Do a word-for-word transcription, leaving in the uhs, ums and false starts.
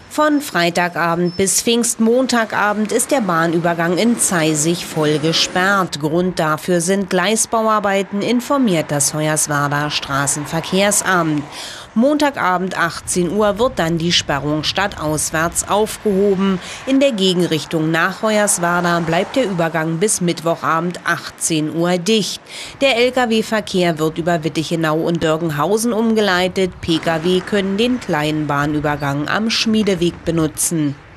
Von Freitagabend bis Pfingstmontagabend ist der Bahnübergang in Zeisig voll gesperrt. Grund dafür sind Gleisbauarbeiten, informiert das Hoyerswerda Straßenverkehrsamt. Montagabend achtzehn Uhr wird dann die Sperrung stadtauswärts aufgehoben. In der Gegenrichtung nach Hoyerswerda bleibt der Übergang bis Mittwochabend achtzehn Uhr dicht. Der L K W-Verkehr wird über Wittichenau und Dörgenhausen umgeleitet. P K W können den kleinen Bahnübergang am Schmiedeweg benutzen.